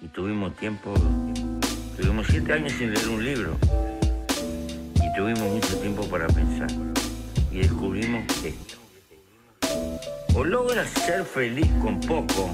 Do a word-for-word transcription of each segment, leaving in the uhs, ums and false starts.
y tuvimos tiempo, tuvimos siete años sin leer un libro y tuvimos mucho tiempo para pensar y descubrimos esto. O logras ser feliz con poco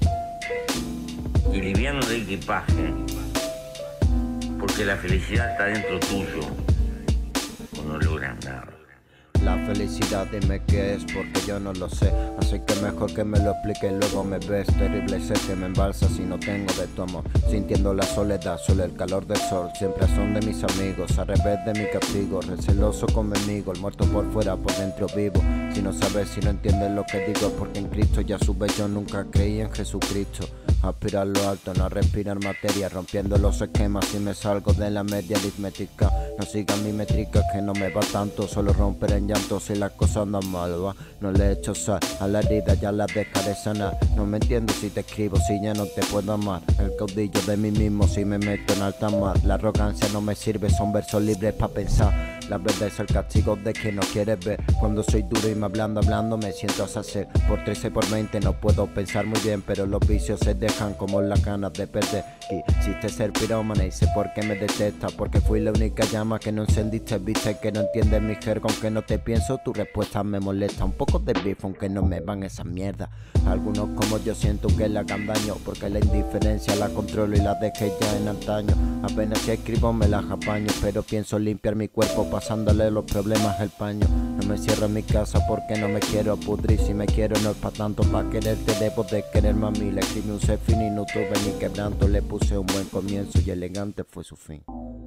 y liviano de equipaje, porque la felicidad está dentro tuyo, o no logras nada. La felicidad dime qué es, porque yo no lo sé. Así que mejor que me lo explique y luego me ves. Terrible ser que me embalsa si no tengo de tu amor. Sintiendo la soledad, solo el calor del sol. Siempre son de mis amigos, al revés de mi castigo. Receloso conmigo, el muerto por fuera, por dentro vivo. Si no sabes, si no entiendes lo que digo, porque en Cristo ya sube. Yo nunca creí en Jesucristo. Aspirar lo alto, no respirar materia, rompiendo los esquemas. Si me salgo de la media aritmética, no sigan mi métrica que no me va tanto. Solo romper en llanto si las cosas andan mal, va. No le echo sal a la herida, ya la dejaré sanar. No me entiendo si te escribo, si ya no te puedo amar. El caudillo de mí mismo si me meto en alta mar. La arrogancia no me sirve, son versos libres pa' pensar. La verdad es el castigo de quien no quiere ver. Cuando soy duro y me hablando, hablando me siento a sacer. Por trece, por veinte no puedo pensar muy bien, pero los vicios se dejan como las ganas de perder. Quisiste ser pirómana y sé por qué me detesta, porque fui la única llama que no encendiste. Viste que no entiendes mi jerga, aunque no te pienso, tu respuesta me molesta. Un poco de beef, aunque no me van esas mierdas. Algunos como yo siento que le hagan daño, porque la indiferencia la controlo y la dejé ya en antaño. Apenas si escribo me las apaño, pero pienso limpiar mi cuerpo pasándole los problemas el paño. No me cierro en mi casa porque no me quiero pudrir. Si me quiero no es pa' tanto, pa' quererte debo de quererme a mí. Le escribí un selfie y no tuve ni quebranto. Le puse un buen comienzo y elegante fue su fin.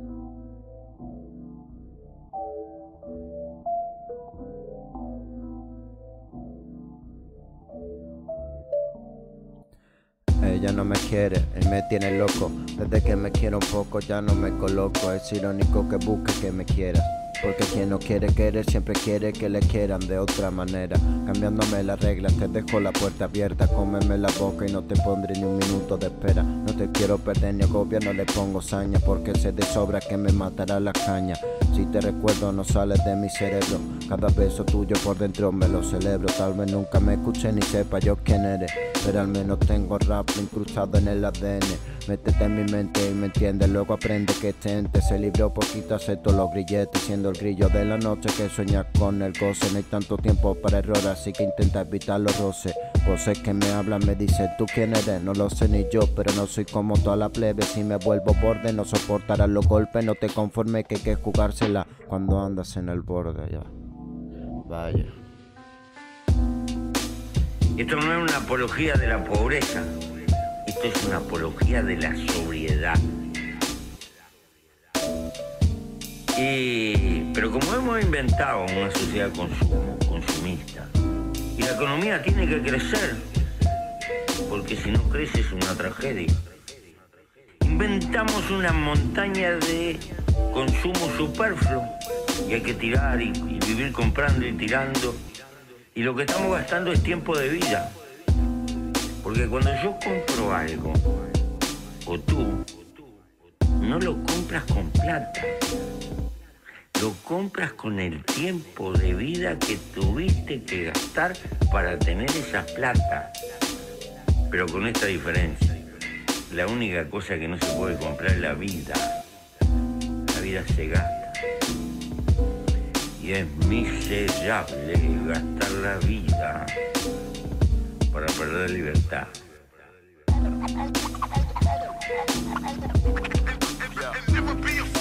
Ella no me quiere, él me tiene loco. Desde que me quiero un poco ya no me coloco. Es irónico que busque que me quieras, porque quien no quiere querer siempre quiere que le quieran de otra manera. Cambiándome las reglas te dejo la puerta abierta. Cómeme la boca y no te pondré ni un minuto de espera. No te quiero perder ni agobia, no le pongo saña, porque sé de sobra que me matará la caña. Si te recuerdo no sales de mi cerebro. Cada beso tuyo por dentro me lo celebro. Tal vez nunca me escuche ni sepa yo quién eres, pero al menos tengo rap incrustado en el A D N. Métete en mi mente y me entiendes. Luego aprende que este ente se libró poquito, acepto los grilletes, siendo el grillo de la noche que sueña con el goce. No hay tanto tiempo para error, así que intenta evitar los roces. Voces que me hablan me dicen tú quién eres, no lo sé ni yo, pero no soy como toda la plebe. Si me vuelvo borde no soportarás los golpes, no te conformes que hay que jugársela cuando andas en el borde. Ya, vaya. Esto no es una apología de la pobreza, esto es una apología de la sobriedad. Y, pero como hemos inventado una sociedad consumo, consumista, y la economía tiene que crecer, porque si no crece es una tragedia, inventamos una montaña de consumo superfluo y hay que tirar y, y vivir comprando y tirando. Y lo que estamos gastando es tiempo de vida. Porque cuando yo compro algo, o tú, no lo compras con plata. Lo compras con el tiempo de vida que tuviste que gastar para tener esa plata. Pero con esta diferencia. La única cosa que no se puede comprar es la vida. La vida se gasta. Y es miserable gastar la vida para perder libertad. Yeah.